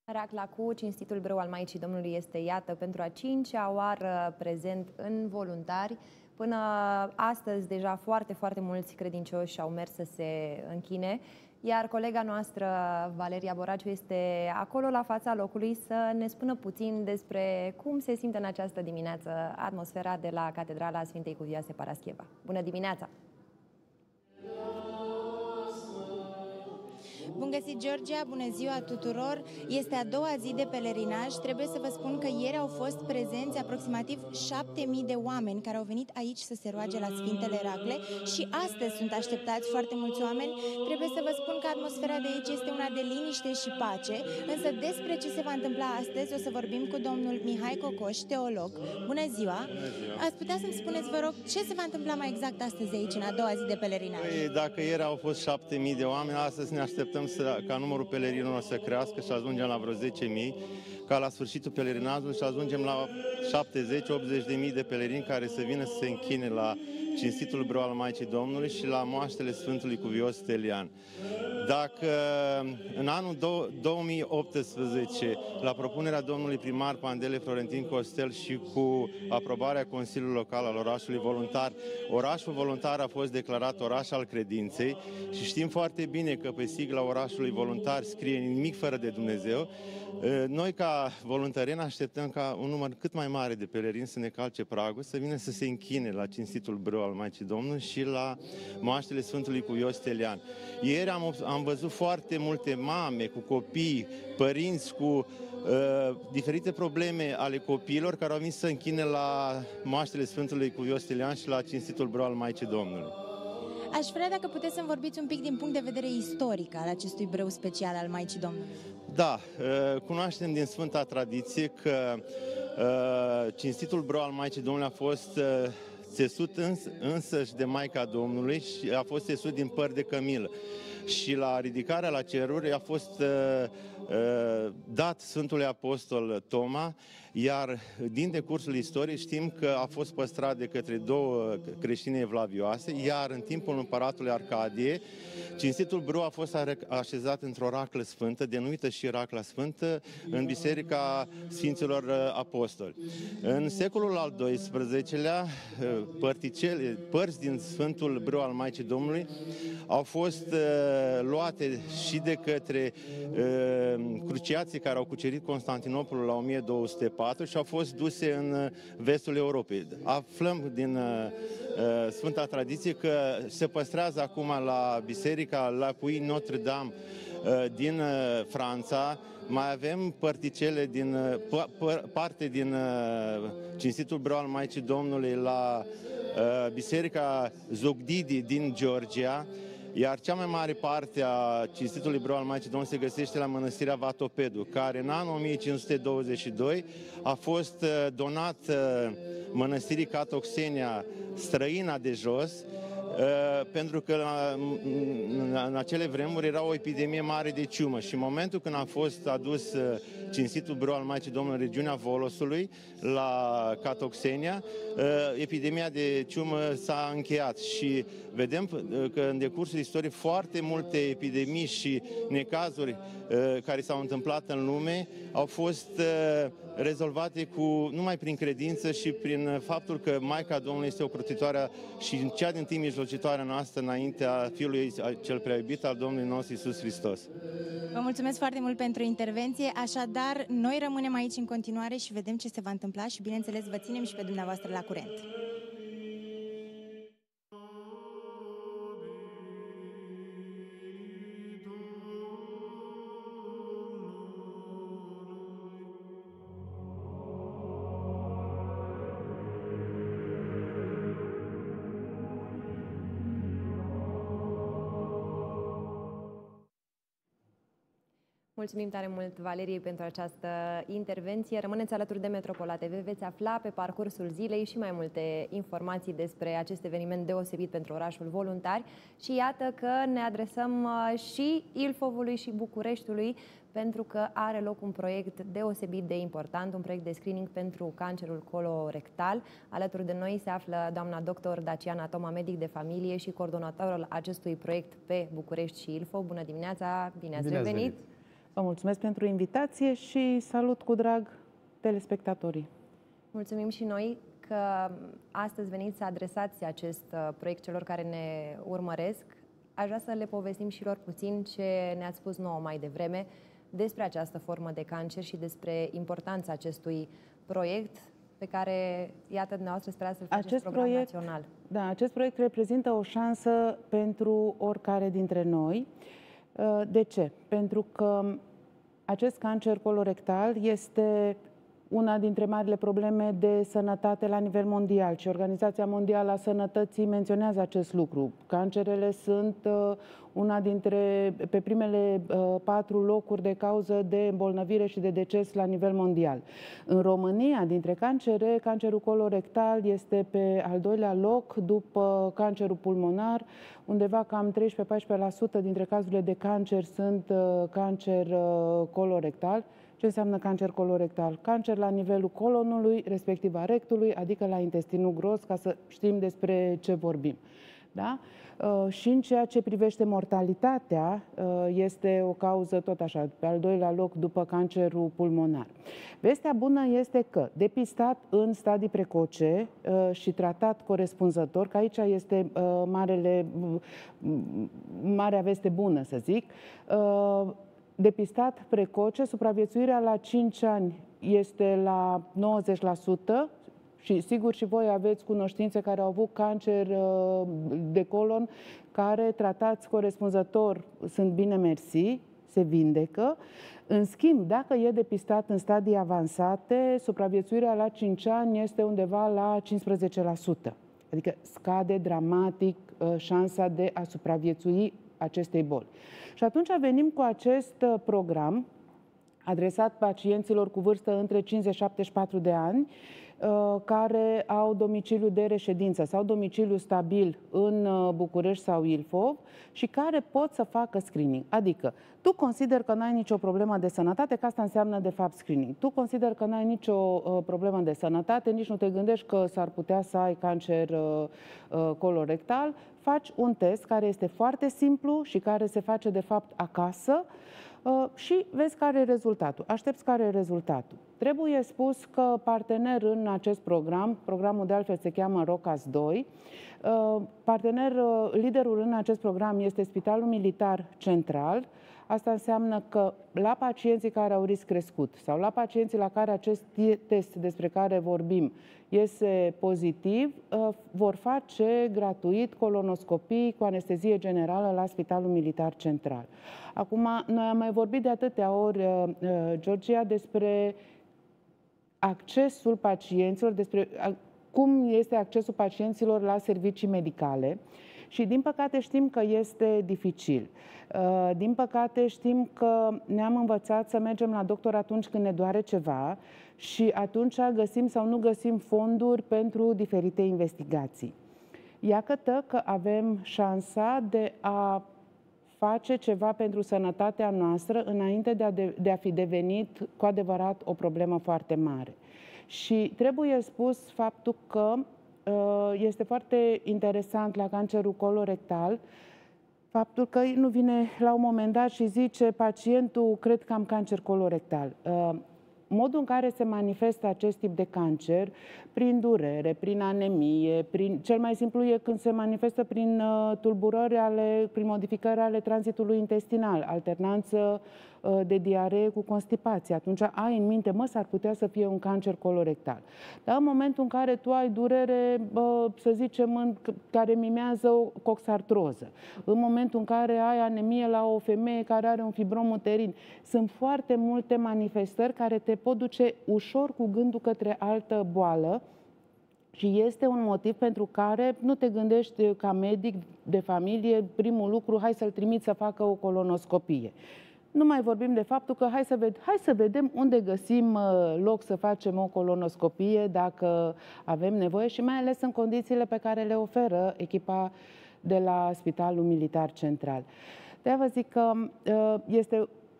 Racla cu cinstitul brâu al Maicii Domnului este, iată, pentru a 5-a oară prezent în voluntari. Până astăzi, deja foarte mulți credincioși au mers să se închine, iar colega noastră, Valeria Boraciu, este acolo la fața locului să ne spună puțin despre cum se simte în această dimineață atmosfera de la Catedrala Sfintei Cuvioase Parascheva. Bună dimineața! Bun găsit, Georgia! Bună ziua tuturor! Este a doua zi de pelerinaj. Trebuie să vă spun că ieri au fost prezenți aproximativ 7.000 de oameni care au venit aici să se roage la Sfintele Racle și astăzi sunt așteptați foarte mulți oameni. Trebuie să vă spun că atmosfera de aici este una de liniște și pace, însă despre ce se va întâmpla astăzi o să vorbim cu domnul Mihai Cocoș, teolog. Bună ziua! Ați putea să-mi spuneți, vă rog, ce se va întâmpla mai exact astăzi aici, în a doua zi de pelerinaj? Păi, dacă ieri au fost 7.000 de oameni, astăzi ne așteptăm ca numărul pelerinilor să crească și ajungem la vreo 10.000, ca la sfârșitul pelerinajului și ajungem la 70-80.000 de pelerini care să vină să se închine la cinstitul brâu al Maicii Domnului și la moaștele Sfântului Cuvios Stelian. Dacă în anul 2018, la propunerea domnului primar Pandele Florentin Costel și cu aprobarea Consiliului Local al orașului voluntar, orașul voluntar a fost declarat oraș al credinței și știm foarte bine că pe sigla orașului voluntar scrie nimic fără de Dumnezeu, noi ca voluntarieni așteptăm ca un număr cât mai mare de pelerini să ne calce pragul, să vină să se închine la cinstitul brâu al Maicii Domnului și la moaștele Sfântului Cuvios Stelian. Ieri am văzut foarte multe mame cu copii, părinți cu diferite probleme ale copiilor care au venit să închine la moaștele Sfântului Cuvios Stelian și la cinstitul brâu al Maicii Domnului. Aș vrea dacă puteți să-mi vorbiți un pic din punct de vedere istoric al acestui brâu special al Maicii Domnului. Da, cunoaștem din Sfânta Tradiție că cinstitul brâu al Maicii Domnului a fost țesut însăși de Maica Domnului și a fost țesut din păr de cămilă. Și la ridicarea la ceruri a fost dat Sfântului Apostol Toma, iar din decursul istoriei știm că a fost păstrat de către două creștine evlavioase, iar în timpul împăratului Arcadie, cinstitul brâu a fost așezat într-o raclă sfântă, denumită și Racla Sfântă, în Biserica Sfinților Apostoli. În secolul al XII-lea, părți din Sfântul Brâu al Maicii Domnului au fost luate și de către cruciații care au cucerit Constantinopolul la 1204 și au fost duse în vestul Europei. Aflăm din Sfânta Tradiție că se păstrează acum la Biserica La Puy Notre-Dame din Franța. Mai avem părticele din parte din cinstitul brâu al Maicii Domnului la Biserica Zogdidi din Georgia, iar cea mai mare parte a cinstitului brâu al Maicii Domnului se găsește la mănăstirea Vatopedu, care în anul 1522 a fost donat mănăstirii Catoxenia, străina de jos, pentru că în acele vremuri era o epidemie mare de ciumă și în momentul când a fost adus cinstitul brâu al Maicii Domnului în regiunea Volosului, la Catoxenia, epidemia de ciumă s-a încheiat și vedem că în decursul istoriei foarte multe epidemii și necazuri care s-au întâmplat în lume au fost rezolvate numai prin credință și prin faptul că Maica Domnului este ocrotitoarea și cea din timp mijlocitoarea noastră înaintea Fiului cel prea iubit al Domnului nostru Iisus Hristos. Vă mulțumesc foarte mult pentru intervenție, așadar noi rămânem aici în continuare și vedem ce se va întâmpla și bineînțeles vă ținem și pe dumneavoastră la curent. Mulțumim tare mult, Valerie, pentru această intervenție. Rămâneți alături de Metropola TV, veți afla pe parcursul zilei și mai multe informații despre acest eveniment deosebit pentru orașul Voluntari. Și iată că ne adresăm și Ilfovului și Bucureștiului, pentru că are loc un proiect deosebit de important, un proiect de screening pentru cancerul colorectal. Alături de noi se află doamna doctor Daciana Toma, medic de familie și coordonatorul acestui proiect pe București și Ilfov. Bună dimineața, bine ați revenit! Vă mulțumesc pentru invitație și salut cu drag telespectatorii. Mulțumim și noi că astăzi veniți să adresați acest proiect celor care ne urmăresc. Aș vrea să le povestim și lor puțin ce ne-ați spus nouă mai devreme despre această formă de cancer și despre importanța acestui proiect pe care, iată, dumneavoastră sperați să-l faceți program național. Da, acest proiect reprezintă o șansă pentru oricare dintre noi. De ce? Pentru că acest cancer colorectal este una dintre marile probleme de sănătate la nivel mondial și Organizația Mondială a Sănătății menționează acest lucru. Cancerele sunt pe primele 4 locuri de cauză de îmbolnăvire și de deces la nivel mondial. În România, dintre cancere, cancerul colorectal este pe al 2-lea loc după cancerul pulmonar. Undeva cam 13-14% dintre cazurile de cancer sunt cancer colorectal. Ce înseamnă cancer colorectal? Cancer la nivelul colonului, respectiv a rectului, adică la intestinul gros, ca să știm despre ce vorbim. Da? Și în ceea ce privește mortalitatea, este o cauză tot așa, pe al 2-lea loc după cancerul pulmonar. Vestea bună este că depistat în stadii precoce și tratat corespunzător, că aici este marea veste bună, să zic, depistat precoce, supraviețuirea la 5 ani este la 90%, și sigur și voi aveți cunoștințe care au avut cancer de colon, care tratați corespunzător sunt bine mersi, se vindecă. În schimb, dacă e depistat în stadii avansate, supraviețuirea la 5 ani este undeva la 15%. Adică scade dramatic șansa de a supraviețui acestei boli. Și atunci venim cu acest program adresat pacienților cu vârstă între 50-74 de ani, care au domiciliu de reședință sau domiciliu stabil în București sau Ilfov și care pot să facă screening. Adică, tu consideri că n-ai nicio problemă de sănătate, că asta înseamnă de fapt screening. Tu consideri că n-ai nicio problemă de sănătate, nici nu te gândești că s-ar putea să ai cancer colorectal, faci un test care este foarte simplu și care se face de fapt acasă, și vezi care e rezultatul. Aștepți care e rezultatul. Trebuie spus că partener în acest program, programul de altfel se cheamă ROCAS 2, liderul în acest program este Spitalul Militar Central. Asta înseamnă că la pacienții care au risc crescut sau la pacienții la care acest test despre care vorbim iese pozitiv, vor face gratuit colonoscopii cu anestezie generală la Spitalul Militar Central. Acum, noi am mai vorbit de atâtea ori, Georgia, despre accesul pacienților, despre cum este accesul pacienților la servicii medicale și, din păcate, știm că este dificil. Din păcate, știm că ne-am învățat să mergem la doctor atunci când ne doare ceva și atunci găsim sau nu găsim fonduri pentru diferite investigații. Iată că avem șansa de a face ceva pentru sănătatea noastră înainte de a fi devenit cu adevărat o problemă foarte mare. Și trebuie spus faptul că este foarte interesant la cancerul colorectal faptul că nu vine la un moment dat și zice pacientul, cred că am cancer colorectal. Modul în care se manifestă acest tip de cancer, prin durere, prin anemie, cel mai simplu e când se manifestă prin tulburări prin modificări ale tranzitului intestinal, alternanță de diaree cu constipație. Atunci ai în minte, s-ar putea să fie un cancer colorectal. Dar în momentul în care tu ai durere, să zicem, care mimează o coxartroză, în momentul în care ai anemie la o femeie care are un fibrom uterin, sunt foarte multe manifestări care te pot duce ușor cu gândul către altă boală. Și este un motiv pentru care nu te gândești ca medic de familie, primul lucru, hai să-l trimiți să facă o colonoscopie. Nu mai vorbim de faptul că hai să vedem unde găsim loc să facem o colonoscopie dacă avem nevoie și mai ales în condițiile pe care le oferă echipa de la Spitalul Militar Central. De-aia vă zic că este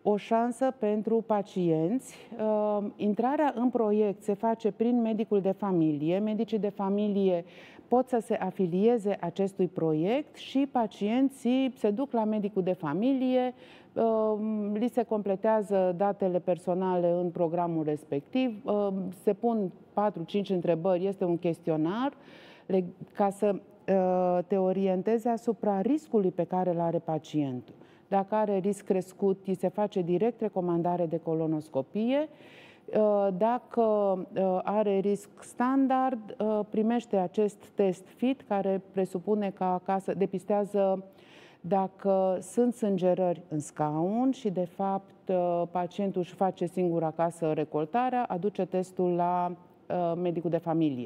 o șansă pentru pacienți. Intrarea în proiect se face prin medicul de familie. Medicii de familie pot să se afilieze acestui proiect și pacienții se duc la medicul de familie, li se completează datele personale în programul respectiv, se pun 4-5 întrebări, este un chestionar ca să te orienteze asupra riscului pe care îl are pacientul. Dacă are risc crescut, îi se face direct recomandare de colonoscopie. Dacă are risc standard, primește acest test FIT, care presupune că acasă depistează dacă sunt sângerări în scaun și, de fapt, pacientul își face singur acasă recoltarea, aduce testul la medicul de familie.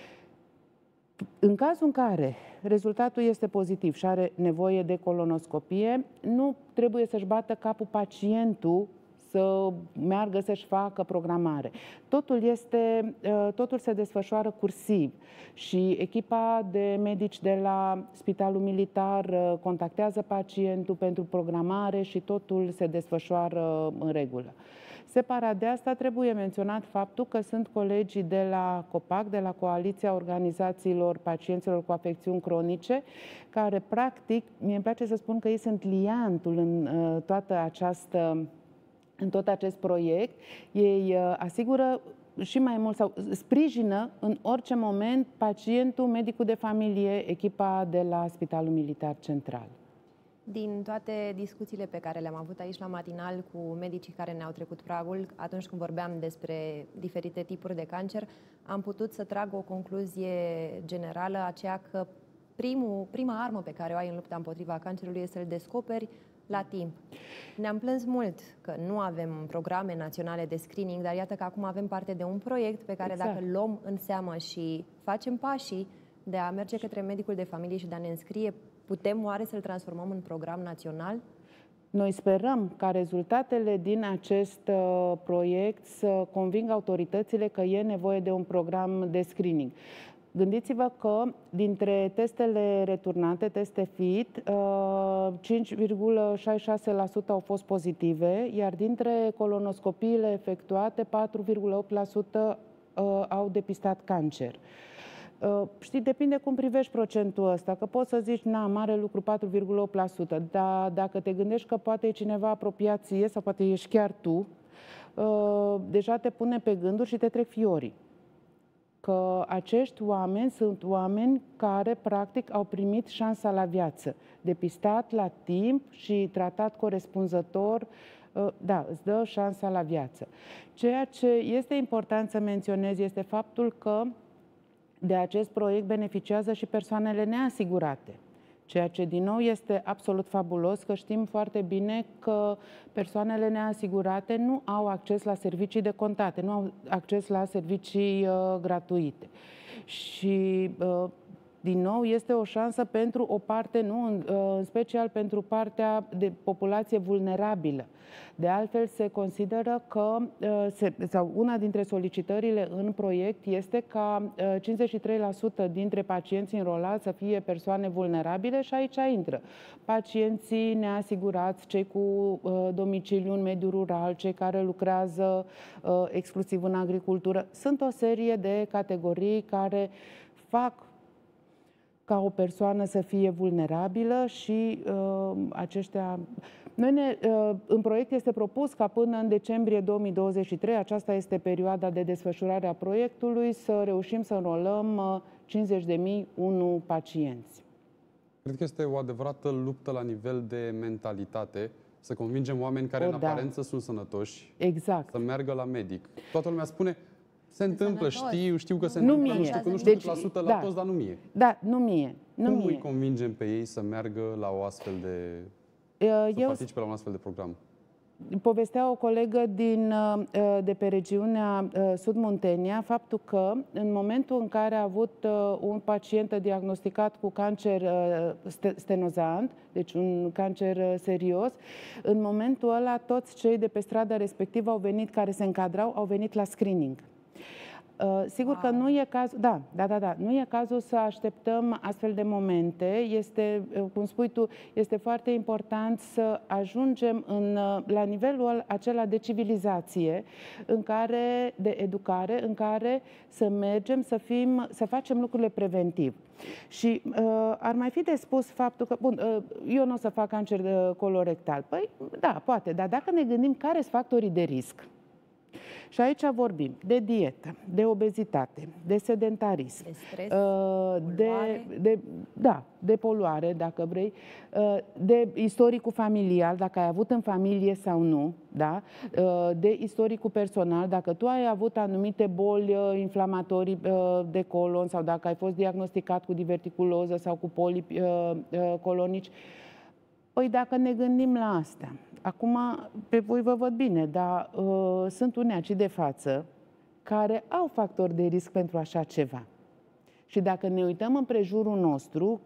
În cazul în care rezultatul este pozitiv și are nevoie de colonoscopie, nu trebuie să-și bată capul pacientul să meargă să-și facă programare. Totul se desfășoară cursiv și echipa de medici de la Spitalul Militar contactează pacientul pentru programare și totul se desfășoară în regulă. Separat de asta, trebuie menționat faptul că sunt colegii de la COPAC, de la Coaliția Organizațiilor Pacienților cu Afecțiuni Cronice, care, practic, mie îmi place să spun că ei sunt liantul în tot acest proiect. Ei asigură și mai mult sau sprijină în orice moment pacientul, medicul de familie, echipa de la Spitalul Militar Central. Din toate discuțiile pe care le-am avut aici la matinal cu medicii care ne-au trecut pragul, atunci când vorbeam despre diferite tipuri de cancer, am putut să trag o concluzie generală, aceea că prima armă pe care o ai în lupta împotriva cancerului este să-l descoperi la timp. Ne-am plâns mult că nu avem programe naționale de screening, dar iată că acum avem parte de un proiect pe care, dacă îl luăm în seamă și facem pașii de a merge către medicul de familie și de a ne înscrie, putem oare să-l transformăm în program național? Noi sperăm ca rezultatele din acest proiect să convingă autoritățile că e nevoie de un program de screening. Gândiți-vă că dintre testele returnate, teste FIT, 5,66% au fost pozitive, iar dintre colonoscopiile efectuate, 4,8% au depistat cancer. Știi, depinde cum privești procentul ăsta, că poți să zici, na, mare lucru, 4,8%, dar dacă te gândești că poate e cineva apropiat ție sau poate ești chiar tu, deja te pune pe gânduri și te trec fiorii. Că acești oameni sunt oameni care, practic, au primit șansa la viață. Depistat la timp și tratat corespunzător, da, îți dă șansa la viață. Ceea ce este important să menționez este faptul că de acest proiect beneficiază și persoanele neasigurate. Ceea ce, din nou, este absolut fabulos, că știm foarte bine că persoanele neasigurate nu au acces la servicii de contate, nu au acces la servicii gratuite. Și, din nou, este o șansă pentru o parte, nu, în special pentru partea de populație vulnerabilă. De altfel, se consideră că, sau una dintre solicitările în proiect este ca 53% dintre pacienții înrolați să fie persoane vulnerabile și aici intră pacienții neasigurați, cei cu domiciliu în mediul rural, cei care lucrează exclusiv în agricultură. Sunt o serie de categorii care fac ca o persoană să fie vulnerabilă și aceștia... în proiect este propus ca până în decembrie 2023, aceasta este perioada de desfășurare a proiectului, să reușim să înrolăm 50.001 pacienți. Cred că este o adevărată luptă la nivel de mentalitate, să convingem oameni care în aparență sunt sănătoși, exact, să meargă la medic. Toată lumea spune, se întâmplă, știu că se nu întâmplă, mie. știu că nu știu cât la sută la toți, dar nu mie. Da, nu mie. Cum îi convingem pe ei să meargă la o astfel de... să participe la un astfel de program? Povestea o colegă de pe regiunea Sud-Muntenia faptul că în momentul în care a avut un pacient diagnosticat cu cancer stenozant, deci un cancer serios, în momentul ăla toți cei de pe strada respectivă care se încadrau, au venit la screening. Sigur că nu e cazul, nu e cazul să așteptăm astfel de momente. Este, cum spui tu, este foarte important să ajungem la nivelul acela de civilizație, de educare, în care să mergem, să facem lucrurile preventiv. Și ar mai fi de spus faptul că, bun, eu nu o să fac cancer colorectal. Păi, da, poate, dar dacă ne gândim care sunt factorii de risc, și aici vorbim de dietă, de obezitate, de sedentarism, de stres, de poluare, dacă vrei, de istoricul familial, dacă ai avut în familie sau nu, da? De istoricul personal, dacă tu ai avut anumite boli inflamatorii de colon sau dacă ai fost diagnosticat cu diverticuloză sau cu polipi colonici. Păi dacă ne gândim la astea, acum pe voi vă văd bine, dar sunt unii aici de față care au factori de risc pentru așa ceva. Și dacă ne uităm împrejurul nostru,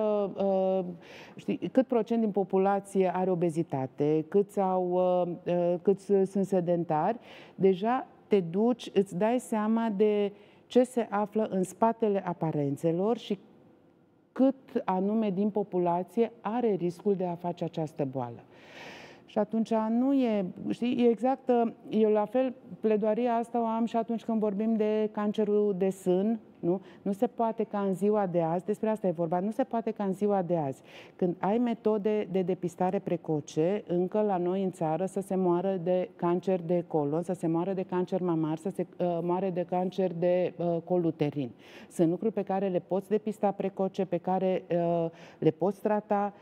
cât procent din populație are obezitate, câți sunt sedentari, deja te duci, îți dai seama de ce se află în spatele aparențelor și cât anume din populație are riscul de a face această boală. Și atunci nu e, știi, e exact, eu la fel, pledoaria asta o am și atunci când vorbim de cancerul de sân, nu? Nu se poate ca în ziua de azi, despre asta e vorba, nu se poate ca în ziua de azi, când ai metode de depistare precoce, încă la noi în țară să se moară de cancer de colon, să se moară de cancer mamar, să se moare de cancer de col uterin. Sunt lucruri pe care le poți depista precoce, pe care le poți trata.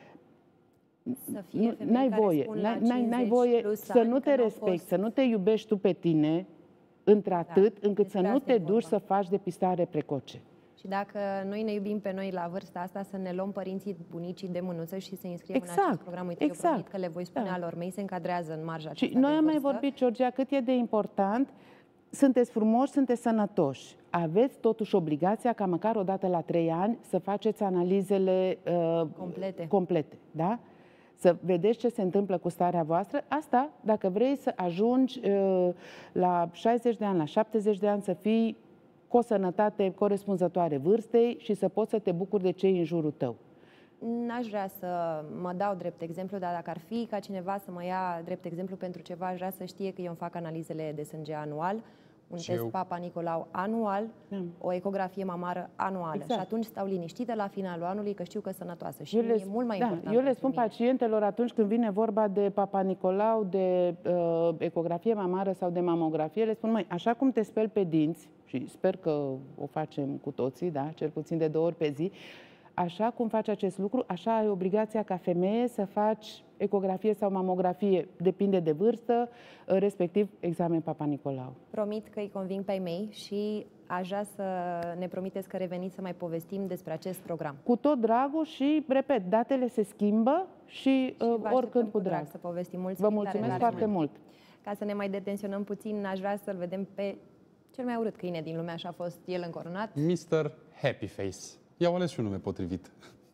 N-ai voie să nu te respecti, să nu te iubești tu pe tine într-atât încât să nu te duci să faci depistare precoce. Și dacă noi ne iubim pe noi la vârsta asta, să ne luăm părinții, bunicii de mânuță și să înscriem în acest program. Uite, eu promit că le voi spune alor mei, se încadrează în marja aceasta. Și noi am mai vorbit, Georgia, cât e de important. Sunteți frumoși, sunteți sănătoși. Aveți totuși obligația ca măcar o dată la 3 ani să faceți analizele complete, da? Să vedeți ce se întâmplă cu starea voastră. Asta, dacă vrei să ajungi la 60 de ani, la 70 de ani, să fii cu o sănătate corespunzătoare vârstei și să poți să te bucuri de cei în jurul tău. N-aș vrea să mă dau drept exemplu, dar dacă ar fi ca cineva să mă ia drept exemplu pentru ceva, aș vrea să știe că eu îmi fac analizele de sânge anual, un test Papa Nicolau anual, o ecografie mamară anuală. Și atunci stau liniștită la finalul anului că știu că sunt sănătoasă. Și e mult mai important. Eu le spun pacientelor atunci când vine vorba de Papa Nicolau, de ecografie mamară sau de mamografie, le spun, măi, așa cum te speli pe dinți, și sper că o facem cu toții, da, cel puțin de 2 ori pe zi, așa cum faci acest lucru, așa ai obligația ca femeie să faci ecografie sau mamografie, depinde de vârstă, respectiv examen Papa Nicolau. Promit că îi conving pe ai mei și aș vrea să ne promiteți că reveniți să mai povestim despre acest program. Cu tot dragul și, repet, datele se schimbă și oricând cu drag. Să povestim. Vă mulțumesc foarte mult. Ca să ne mai detenționăm puțin, aș vrea să-l vedem pe cel mai urât câine din lume, așa a fost el încoronat. Mr. Happy Face. I-au ales și un nume potrivit.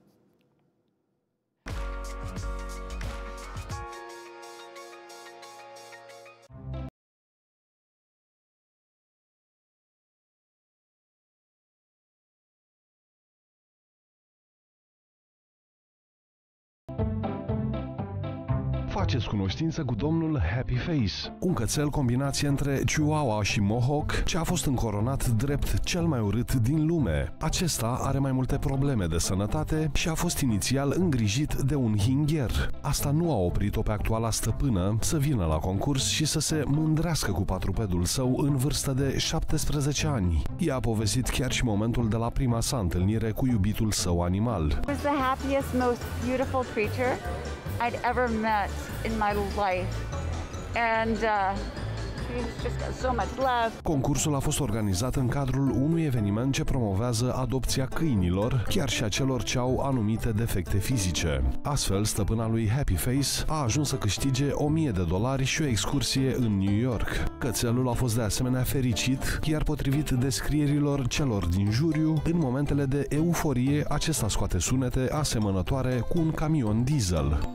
Faceți cunoștință cu domnul Happy Face, un cățel combinație între Chihuahua și Mohawk, ce a fost încoronat drept cel mai urât din lume. Acesta are mai multe probleme de sănătate și a fost inițial îngrijit de un hingher. Asta nu a oprit-o pe actuala stăpână să vină la concurs și să se mândrească cu patrupedul său în vârstă de 17 ani. Ea a povestit chiar și momentul de la prima sa întâlnire cu iubitul său animal. It was the happiest, most beautiful creature I'd ever met in my life, and she's just got so much love. Concursul a fost organizat în cadrul unui eveniment ce promovează adopția câinilor, chiar și a celor ce au anumite defecte fizice. Astfel, stăpâna lui Happy Face a ajuns să câștige $1000 și o excursie în New York. Cățelul a fost de asemenea fericit, iar potrivit descrierilor celor din juriu, în momentele de euforie, acesta scoate sunete asemănătoare cu un camion diesel.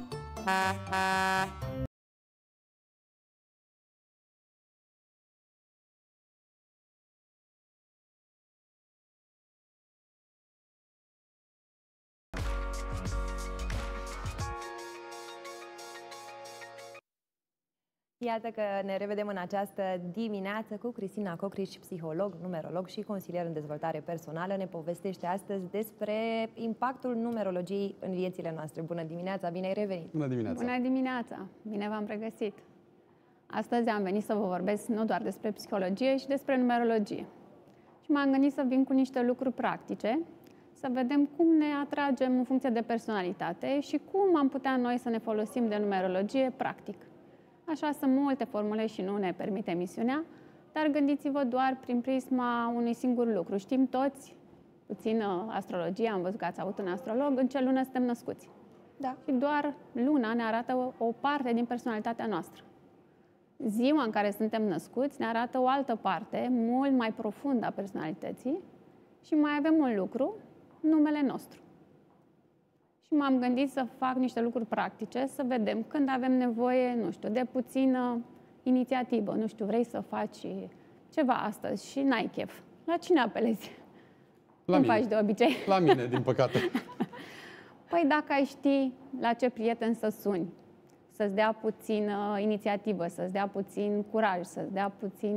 Iată că ne revedem în această dimineață cu Cristina Cocriș, psiholog, numerolog și consilier în dezvoltare personală. Ne povestește astăzi despre impactul numerologiei în viețile noastre. Bună dimineața, bine ai revenit! Bună dimineața! Bună dimineața! Bine v-am regăsit! Astăzi am venit să vă vorbesc nu doar despre psihologie, și despre numerologie. Și m-am gândit să vin cu niște lucruri practice, să vedem cum ne atragem în funcție de personalitate și cum am putea noi să ne folosim de numerologie practic. Așa sunt multe formule și nu ne permite emisiunea, dar gândiți-vă doar prin prisma unui singur lucru. Știm toți, puțin astrologie, am văzut că ați avut un astrolog, în ce lună suntem născuți. Da. Și doar luna ne arată o parte din personalitatea noastră. Ziua în care suntem născuți ne arată o altă parte, mult mai profundă a personalității și mai avem un lucru, numele nostru. Și m-am gândit să fac niște lucruri practice, să vedem când avem nevoie, nu știu, de puțină inițiativă. Nu știu, vrei să faci ceva astăzi și n-ai chef. La cine apelezi? Cum faci de obicei? La mine, din păcate. Păi dacă ai ști la ce prieten să suni, să-ți dea puțină inițiativă, să-ți dea puțin curaj, să-ți dea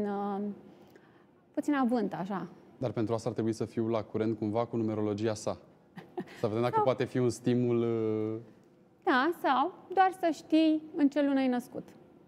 puțin avânt, așa. Dar pentru asta ar trebui să fiu la curent cumva cu numerologia sa. Să vedem dacă poate fi un stimul... Da, sau doar să știi în ce lună ai născut.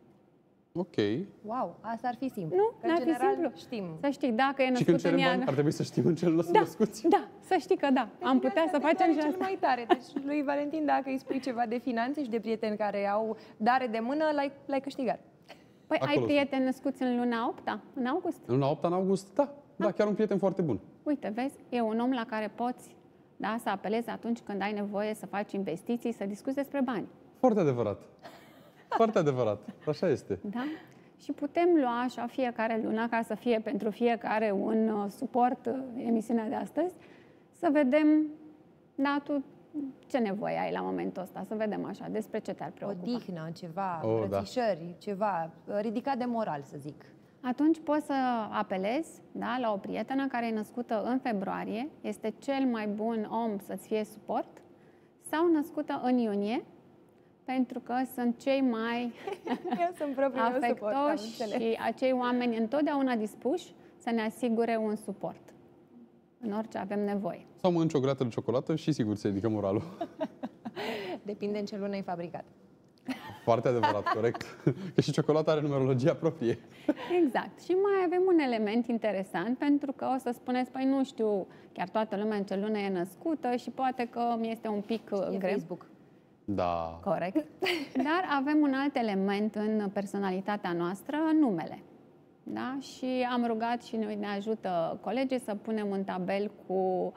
Ok. Wow, asta ar fi simplu. Nu, că n-ar în fi general simplu. știm. Să știi dacă e Și când născut în cerem bani, iarnă. ar trebui să știm în ce lună sunt născuți. Da, să știi că da. Am putea să facem și cel asta. mai tare. Deci lui Valentin, dacă îi spui ceva de finanțe și de prieteni care au dare de mână, l-ai câștigat. Păi Acolo ai prieteni născuți în luna 8-a, în august? În luna 8 în august, da. Da, chiar un prieten foarte bun. Uite, vezi, e un om la care poți să apelezi atunci când ai nevoie să faci investiții, să discuți despre bani. Foarte adevărat. Foarte adevărat. Așa este. Da? Și putem lua așa fiecare lună, ca să fie pentru fiecare un suport emisiunea de astăzi, să vedem, da, tu ce nevoie ai la momentul ăsta, să vedem așa, despre ce te-ar preocupa. Odihnă, ceva, Da. rățișări, ceva ridicat de moral, să zic. Atunci poți să apelezi, da, la o prietenă care e născută în februarie, este cel mai bun om să-ți fie suport, sau născută în iunie, pentru că sunt cei mai Eu sunt propriul meu suport, am afectoși înțeles. și acei oameni întotdeauna dispuși să ne asigure un suport în orice avem nevoie. Sau mănânci o grată de ciocolată și sigur se ridică moralul. Depinde în ce lună e fabricat. Foarte adevărat, corect. Că și ciocolata are numerologia proprie. Exact. Și mai avem un element interesant, pentru că o să spuneți, păi nu știu chiar toată lumea în ce lună e născută și poate că mi este un pic E greu. Facebook. Da. Corect. Dar avem un alt element în personalitatea noastră, numele. Da? Și am rugat și ne ajută colegii să punem un tabel cu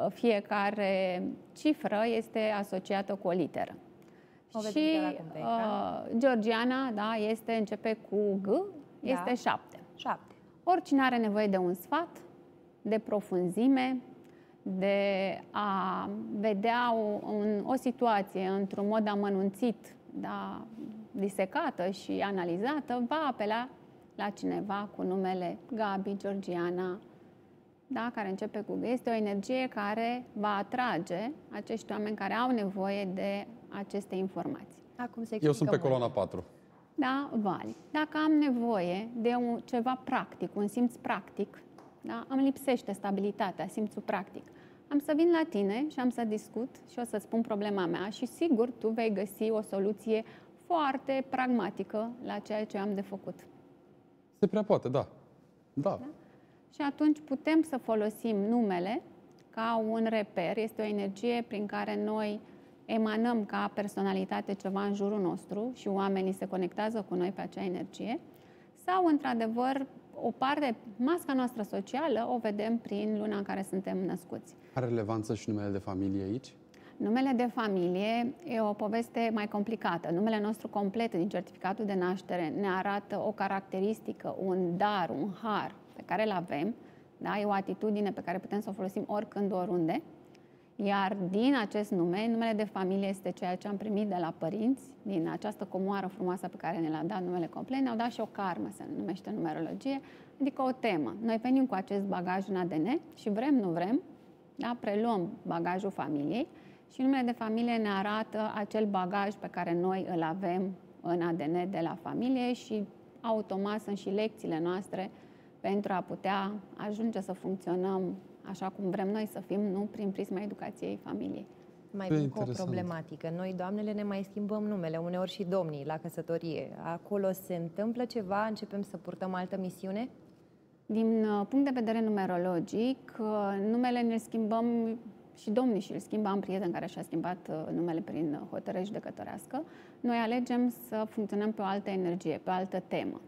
fiecare cifră este asociată cu o literă. Și Georgiana, da, începe cu G, este 7. 7. Oricine are nevoie de un sfat, de profunzime, de a vedea o situație într-un mod amănunțit, da, disecată și analizată, va apela la cineva cu numele Gabi, Georgiana, da, care începe cu G. Este o energie care va atrage acești oameni care au nevoie de aceste informații. Acum se Eu sunt pe explică coloana mult. 4. Da, Vali. Dacă am nevoie de ceva practic, un simț practic, da, îmi lipsește stabilitatea, simțul practic, am să vin la tine și am să discut și o să spun problema mea și sigur tu vei găsi o soluție foarte pragmatică la ceea ce am de făcut. Se prea poate, da. Da. Și atunci putem să folosim numele ca un reper. Este o energie prin care noi emanăm ca personalitate ceva în jurul nostru și oamenii se conectează cu noi pe acea energie. Sau, într-adevăr, o parte, masca noastră socială, o vedem prin luna în care suntem născuți. Are relevanță și numele de familie aici? Numele de familie e o poveste mai complicată. Numele nostru complet din certificatul de naștere ne arată o caracteristică, un dar, un har pe care îl avem. Da? E o atitudine pe care putem să o folosim oricând, oriunde. Iar din acest nume, numele de familie este ceea ce am primit de la părinți, din această comoară frumoasă pe care ne l-a dat numele complet. Ne-au dat și o karmă, se numește numerologie, adică o temă. Noi venim cu acest bagaj în ADN și vrem, nu vrem, da? Preluăm bagajul familiei și numele de familie ne arată acel bagaj pe care noi îl avem în ADN de la familie și automat sunt și lecțiile noastre pentru a putea ajunge să funcționăm așa cum vrem noi să fim, nu prin prisma educației familiei. Mai vin cu o problematică. Noi, doamnele, ne mai schimbăm numele, uneori și domnii, la căsătorie. Acolo se întâmplă ceva? Începem să purtăm altă misiune? Din punct de vedere numerologic, numele ne schimbăm și domnii și îl schimbă. Am prieten care și-a schimbat numele prin hotărâre judecătorească. Noi alegem să funcționăm pe o altă energie, pe o altă temă.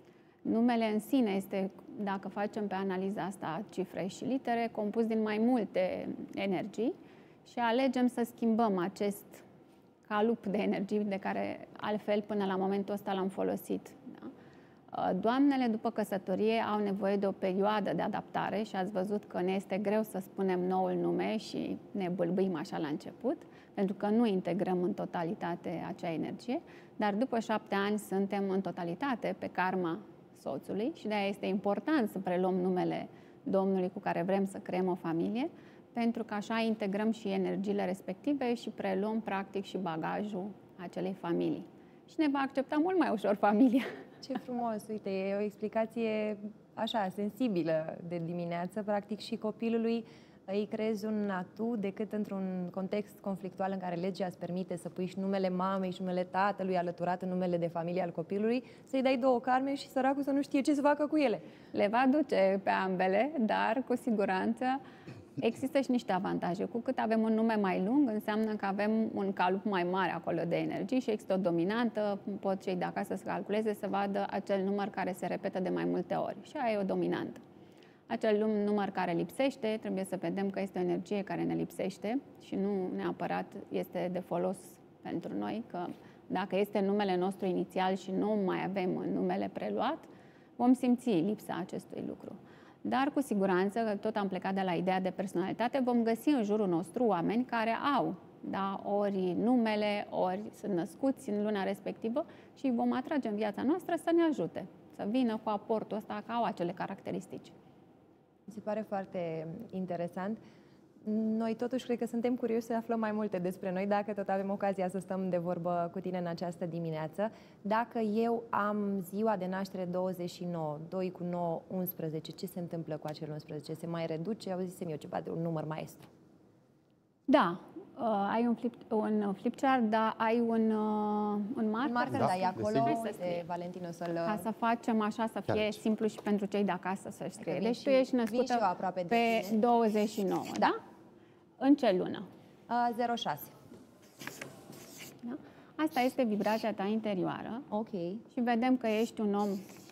Numele în sine este, dacă facem pe analiza asta cifre și litere, compus din mai multe energii și alegem să schimbăm acest calup de energii de care altfel până la momentul ăsta l-am folosit. Da? Doamnele după căsătorie au nevoie de o perioadă de adaptare și ați văzut că ne este greu să spunem noul nume și ne bâlbâim așa la început, pentru că nu integrăm în totalitate acea energie, dar după 7 ani suntem în totalitate pe karma soțului și de-aia este important să preluăm numele Domnului cu care vrem să creăm o familie, pentru că așa integrăm și energiile respective și preluăm practic și bagajul acelei familii. Și ne va accepta mult mai ușor familia. Ce frumos! Uite, e o explicație așa, sensibilă de dimineață. Practic și copilului îi creezi un atu decât într-un context conflictual în care legea îți permite să pui și numele mamei și numele tatălui alăturat în numele de familie al copilului, să-i dai 2 carme și săracul să nu știe ce să facă cu ele. Le va duce pe ambele, dar cu siguranță există și niște avantaje. Cu cât avem un nume mai lung, înseamnă că avem un calup mai mare acolo de energii și există o dominantă. Pot cei de acasă să calculeze, să vadă acel număr care se repetă de mai multe ori. Și aia e o dominantă. Acel număr care lipsește, trebuie să vedem că este o energie care ne lipsește și nu neapărat este de folos pentru noi, că dacă este numele nostru inițial și nu mai avem numele preluat, vom simți lipsa acestui lucru. Dar cu siguranță, că tot am plecat de la ideea de personalitate, vom găsi în jurul nostru oameni care au, da, ori numele, ori sunt născuți în luna respectivă și vom atrage în viața noastră să ne ajute, să vină cu aportul ăsta, că au acele caracteristici. Mi se pare foarte interesant. Noi totuși cred că suntem curioși să aflăm mai multe despre noi, dacă tot avem ocazia să stăm de vorbă cu tine în această dimineață. Dacă eu am ziua de naștere 29, 2 cu 9, 11, ce se întâmplă cu acel 11? Se mai reduce? Auzisem eu ceva de un număr maestru. Da, ai un flipchart, dar ai un marker? Un marker, da, e acolo, de Valentin o să-l... Ca să facem așa, să fie simplu și pentru cei de acasă să scrie. Deci tu ești născută pe 29, da? În ce lună? 06. Da? Asta este vibrația ta interioară. Ok. Și vedem că ești un om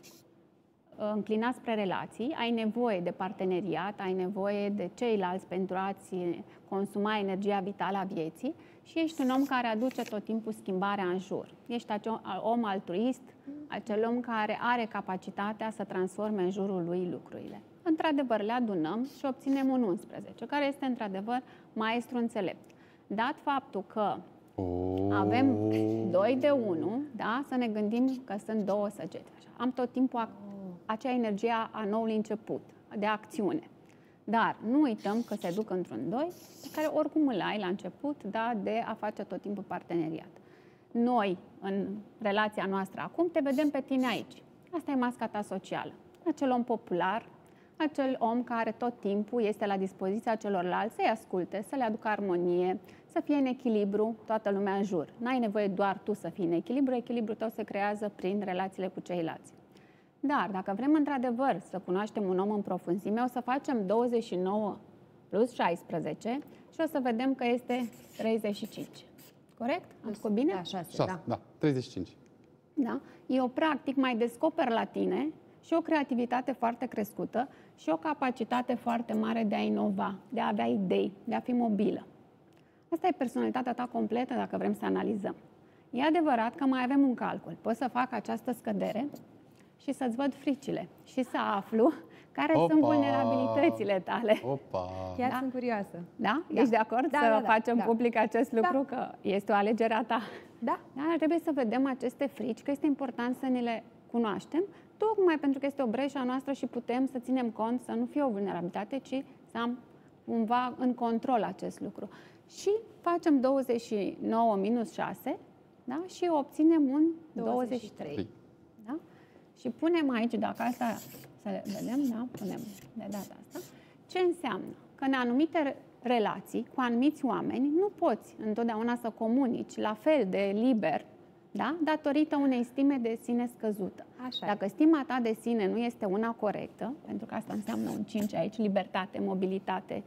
înclinat spre relații, ai nevoie de parteneriat, ai nevoie de ceilalți pentru a-ți consuma energia vitală a vieții și ești un om care aduce tot timpul schimbarea în jur. Ești acel om altruist, acel om care are capacitatea să transforme în jurul lui lucrurile. Într-adevăr, le adunăm și obținem un 11, care este într-adevăr maestru înțelept. Dat faptul că avem 2 de 1, da? Să ne gândim că sunt 2 săgeți. Așa. Am tot timpul acea energie a noului început, de acțiune. Dar nu uităm că se duc într-un 2, pe care oricum îl ai la început, da, de a face tot timpul parteneriat. Noi, în relația noastră acum, te vedem pe tine aici. Asta e masca ta socială. Acel om popular, acel om care tot timpul este la dispoziția celorlalți să-i asculte, să le aducă armonie, să fie în echilibru toată lumea în jur. N-ai nevoie doar tu să fii în echilibru, echilibrul tău se creează prin relațiile cu ceilalți. Dar dacă vrem într-adevăr să cunoaștem un om în profunzime, o să facem 29 plus 16 și o să vedem că este 35. Corect? Am făcut bine? Da, 6, da, 35. Da? Eu practic mai descoper la tine și o creativitate foarte crescută și o capacitate foarte mare de a inova, de a avea idei, de a fi mobilă. Asta e personalitatea ta completă dacă vrem să analizăm. E adevărat că mai avem un calcul. Pot să fac această scădere și să-ți văd fricile și să aflu care sunt vulnerabilitățile tale. Chiar sunt curioasă. Da? Ești de acord să facem public acest lucru? Că este o alegere a ta. Da. Dar trebuie să vedem aceste frici, că este important să ne le cunoaștem, tocmai pentru că este o breșă a noastră și putem să ținem cont să nu fie o vulnerabilitate, ci să am cumva în control acest lucru. Și facem 29 minus 6, da? Și obținem un 23. Da? Și punem aici, dacă asta să le vedem, da? Punem de data asta. Ce înseamnă? Că în anumite relații cu anumiți oameni nu poți întotdeauna să comunici la fel de liber, da? Datorită unei stime de sine scăzută. Așa. Dacă stima ta de sine nu este una corectă, pentru că asta înseamnă un 5 aici, libertate, mobilitate,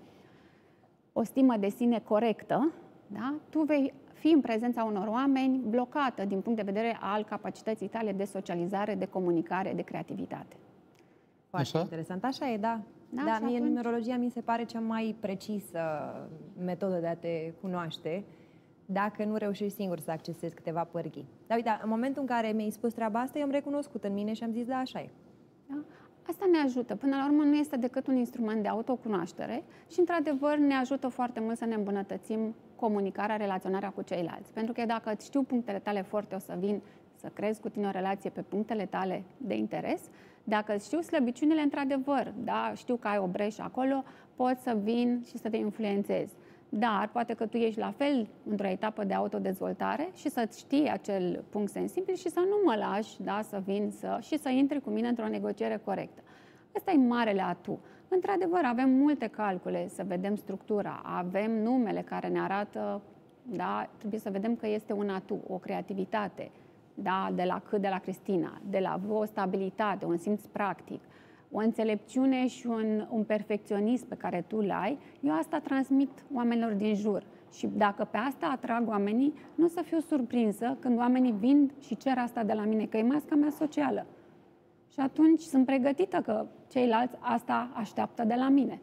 o stimă de sine corectă, da? Tu vei fi în prezența unor oameni blocată din punct de vedere al capacității tale de socializare, de comunicare, de creativitate. Foarte interesant. Așa e, da. Da, Dar și mie atunci... numerologia mi se pare cea mai precisă metodă de a te cunoaște dacă nu reușești singur să accesezi câteva pârghii. Dar uite, în momentul în care mi-ai spus treaba asta, eu am recunoscut în mine și am zis, da, așa e. Da? Asta ne ajută. Până la urmă nu este decât un instrument de autocunoaștere și, într-adevăr, ne ajută foarte mult să ne îmbunătățim comunicarea, relaționarea cu ceilalți. Pentru că dacă știu punctele tale forte, o să vin să crezi cu tine o relație pe punctele tale de interes. Dacă știu slăbiciunile, într-adevăr, da, știu că ai o breșă acolo, pot să vin și să te influențez. Dar poate că tu ești la fel într-o etapă de autodezvoltare și să-ți știi acel punct sensibil și să nu mă lași, da, să vin și să intri cu mine într-o negociere corectă. Ăsta e marele atu. Într-adevăr, avem multe calcule să vedem structura, avem numele care ne arată, da, trebuie să vedem că este un atu, o creativitate, da, de la Cristina, de la o stabilitate, un simț practic, o înțelepciune și un perfecționism pe care tu l-ai, eu asta transmit oamenilor din jur. Și dacă pe asta atrag oamenii, nu să fiu surprinsă când oamenii vin și cer asta de la mine, că e masca mea socială. Și atunci sunt pregătită că ceilalți asta așteaptă de la mine.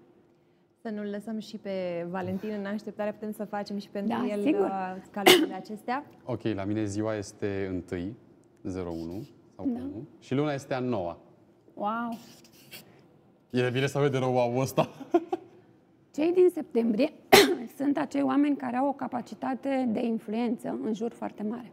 Să nu-l lăsăm și pe Valentin în așteptare, putem să facem și pentru el calculele acestea. Ok, la mine ziua este 1, 01 sau 1 și luna este a 9. Wow! E bine să vede wow ăsta. Cei din septembrie sunt acei oameni care au o capacitate de influență în jur foarte mare.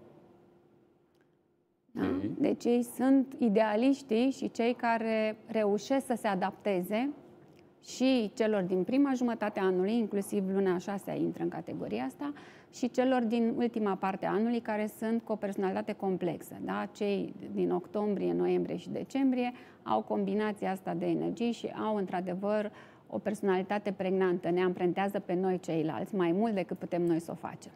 Da? Deci ei sunt idealiștii și cei care reușesc să se adapteze și celor din prima jumătate a anului, inclusiv luna a 6-a intră în categoria asta, și celor din ultima parte a anului care sunt cu o personalitate complexă. Da? Cei din octombrie, noiembrie și decembrie au combinația asta de energii și au într-adevăr o personalitate pregnantă, ne amprentează pe noi ceilalți mai mult decât putem noi să o facem.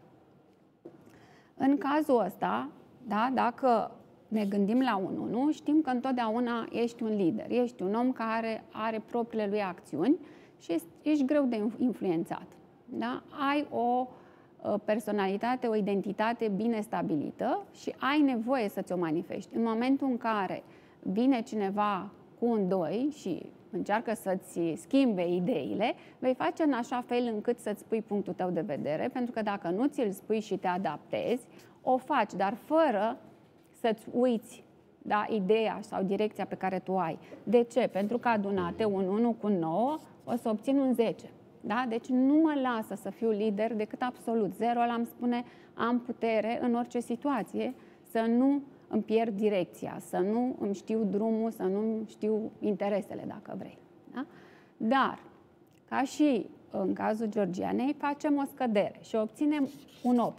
În cazul ăsta, da, dacă ne gândim la un 1, știm că întotdeauna ești un lider, ești un om care are propriile lui acțiuni și ești greu de influențat. Da? Ai o personalitate, o identitate bine stabilită și ai nevoie să ți-o manifesti. În momentul în care vine cineva cu un 2 și încearcă să-ți schimbe ideile, vei face în așa fel încât să-ți spui punctul tău de vedere, pentru că dacă nu ți-l spui și te adaptezi, o faci, dar fără să-ți uiți, da, ideea sau direcția pe care tu ai. De ce? Pentru că adunate un 1 cu 9 o să obțin un 10. Da? Deci nu mă lasă să fiu lider decât absolut. 0 ăla îmi spune am putere în orice situație să nu îmi pierd direcția, să nu îmi știu drumul, să nu îmi știu interesele, dacă vrei. Da? Dar, ca și în cazul Georgianei, facem o scădere și obținem un 8.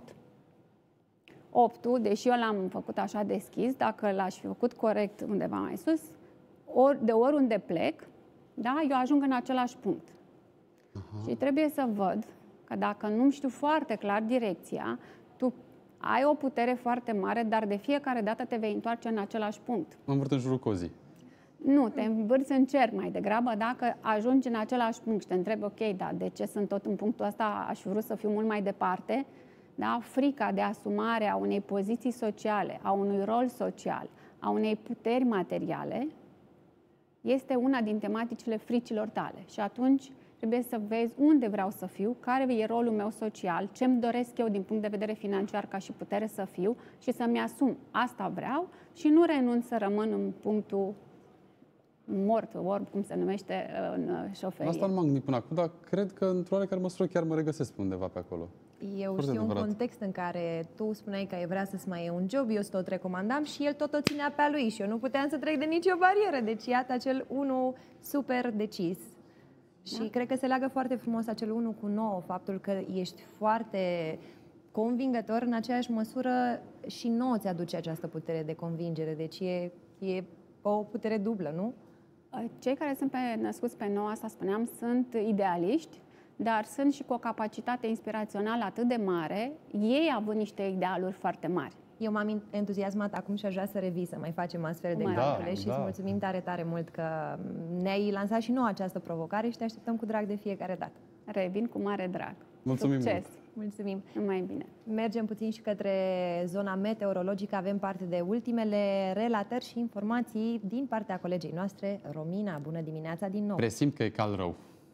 8-ul, deși eu l-am făcut așa deschis, dacă l-aș fi făcut corect undeva mai sus, de oriunde plec, da, eu ajung în același punct. Și trebuie să văd că dacă nu știu foarte clar direcția, tu ai o putere foarte mare, dar de fiecare dată te vei întoarce în același punct. Mă învârt în jurul cozii. Nu, te învârți în cer mai degrabă dacă ajungi în același punct și te întrebi, ok, da, de ce sunt tot în punctul ăsta, aș fi vrut să fiu mult mai departe. Da? Frica de asumare a unei poziții sociale, a unui rol social, a unei puteri materiale, este una din tematicile fricilor tale. Și atunci trebuie să vezi unde vreau să fiu, care e rolul meu social, ce îmi doresc eu din punct de vedere financiar ca și putere să fiu și să-mi asum asta vreau și nu renunț să rămân în punctul mort, orb, cum se numește în șoferie. Asta nu m-am gândit până acum, dar cred că într-o oarecare măsură chiar mă regăsesc pe undeva pe acolo. Eu știu un context în care tu spuneai că ai vrea să-ți mai iei un job, eu tot recomandam și el tot o ținea pe a lui și eu nu puteam să trec de nicio barieră. Deci iată acel 1 super decis. Și cred că se leagă foarte frumos acel 1 cu 9, faptul că ești foarte convingător, în aceeași măsură și nouă ți aduce această putere de convingere. Deci e o putere dublă, nu? Cei care sunt născuți pe 9, asta spuneam, sunt idealiști, dar sunt și cu o capacitate inspirațională atât de mare, ei având niște idealuri foarte mari. Eu m-am entuziasmat acum și aș vrea să revii, să mai facem astfel de calcule și îți mulțumim tare, tare mult că ne-ai lansat și nouă această provocare și te așteptăm cu drag de fiecare dată. Revin cu mare drag. Mulțumim Succes! Mulțumim! Numai bine! Mergem puțin și către zona meteorologică. Avem parte de ultimele relatări și informații din partea colegei noastre, Romina. Bună dimineața din nou! Presimt că e cald rău.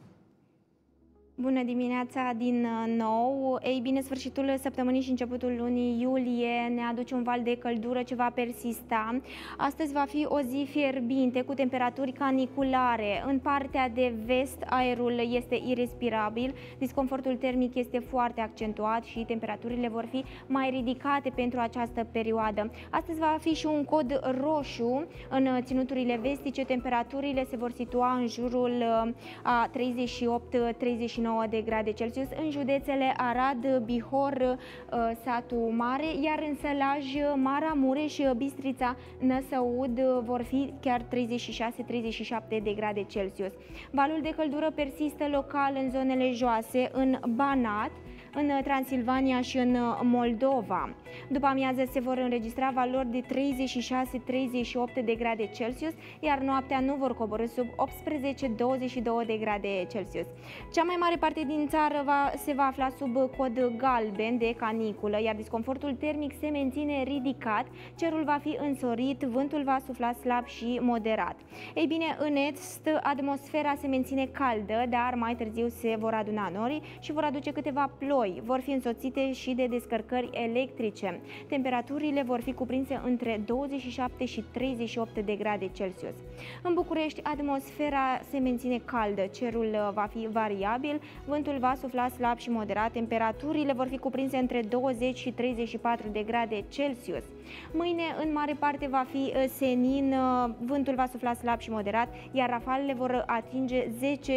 Bună dimineața din nou! Ei bine, sfârșitul săptămânii și începutul lunii iulie ne aduce un val de căldură ce va persista. Astăzi va fi o zi fierbinte cu temperaturi caniculare. În partea de vest aerul este irespirabil, disconfortul termic este foarte accentuat și temperaturile vor fi mai ridicate pentru această perioadă. Astăzi va fi și un cod roșu în ținuturile vestice. Temperaturile se vor situa în jurul a 38-39 de grade Celsius în județele Arad, Bihor, Satu Mare, iar în Sălaj, Maramureș, Bistrița, Năsăud vor fi chiar 36-37 de grade Celsius. Valul de căldură persistă local în zonele joase, în Banat, în Transilvania și în Moldova. După amiază se vor înregistra valori de 36-38 de grade Celsius, iar noaptea nu vor coborî sub 18-22 de grade Celsius. Cea mai mare parte din țară se va afla sub cod galben de caniculă, iar disconfortul termic se menține ridicat, cerul va fi însorit, vântul va sufla slab și moderat. Ei bine, în est, atmosfera se menține caldă, dar mai târziu se vor aduna norii și vor aduce câteva ploi. Vor fi însoțite și de descărcări electrice. Temperaturile vor fi cuprinse între 27 și 38 de grade Celsius. În București, atmosfera se menține caldă, cerul va fi variabil, vântul va sufla slab și moderat, temperaturile vor fi cuprinse între 20 și 34 de grade Celsius. Mâine, în mare parte, va fi senin, vântul va sufla slab și moderat, iar rafalele vor atinge 10-15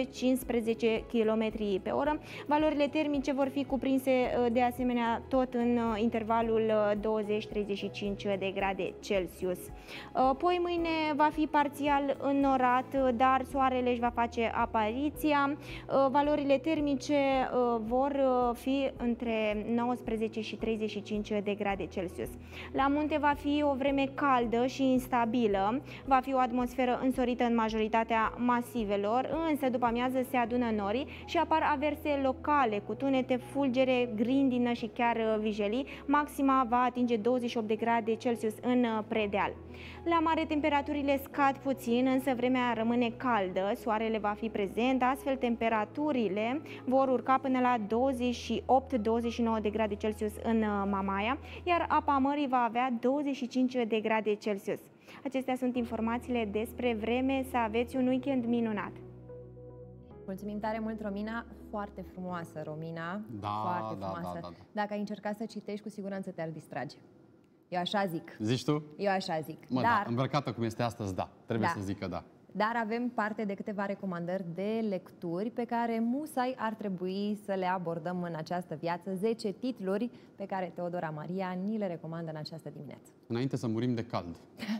km pe oră. Valorile termice vor fi cuprinse de asemenea tot în intervalul 20-35 de grade Celsius. Apoi mâine va fi parțial înnorat, dar soarele își va face apariția. Valorile termice vor fi între 19 și 35 de grade Celsius. La munte va fi o vreme caldă și instabilă, va fi o atmosferă însorită în majoritatea masivelor, însă după amiază se adună norii și apar averse locale cu tunete, fulgere, grindină și chiar vijelii. Maxima va atinge 28 de grade Celsius în Predeal. La mare temperaturile scad puțin, însă vremea rămâne caldă, soarele va fi prezent, astfel temperaturile vor urca până la 28-29 de grade Celsius în Mamaia, iar apa mării va avea 25 de grade Celsius. Acestea sunt informațiile despre vreme, să aveți un weekend minunat! Mulțumim tare mult, Romina. Foarte frumoasă, Romina. Foarte frumoasă. Da. Dacă ai încercat să citești, cu siguranță te-ar distrage. Eu așa zic. Zici tu? Eu așa zic. Dar, da, îmbrăcată cum este astăzi, da. Trebuie să zic că da. Dar avem parte de câteva recomandări de lecturi pe care musai ar trebui să le abordăm în această viață. 10 titluri pe care Teodora Maria ni le recomandă în această dimineață. Înainte să murim de cald.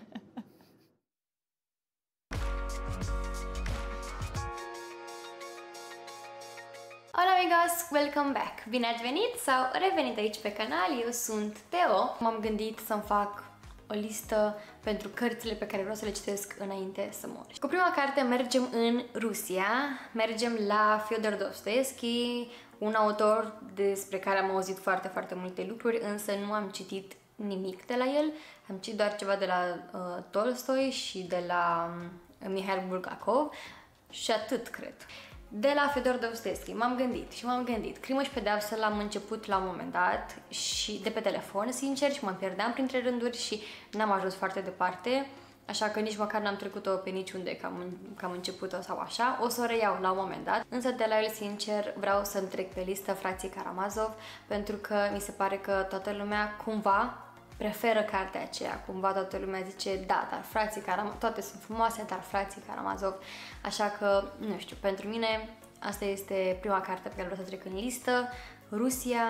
Hola amigos, welcome back! Bine ați venit sau revenit aici pe canal, eu sunt Teo. M-am gândit să-mi fac o listă pentru cărțile pe care vreau să le citesc înainte să mor. Cu prima carte mergem în Rusia, mergem la Fyodor Dostoevski, un autor despre care am auzit foarte, foarte multe lucruri, însă nu am citit nimic de la el. Am citit doar ceva de la Tolstoi și de la Mihail Bulgakov și atât, cred. De la Fyodor Dostoevski m-am gândit. Crimă și pedeapsă l-am început la un moment dat și de pe telefon, sincer, și mă pierdeam printre rânduri și n-am ajuns foarte departe, așa că nici măcar n-am trecut-o pe niciunde că am început-o sau așa. O să o reiau la un moment dat, însă de la el, sincer, vreau să-mi trec pe listă Frații Karamazov, pentru că mi se pare că toată lumea cumva preferă cartea aceea, cumva toată lumea zice, da, dar Frații Karamazov, toate sunt frumoase, dar Frații Karamazov, așa că, nu știu, pentru mine asta este prima carte pe care vreau să trec în listă, Rusia.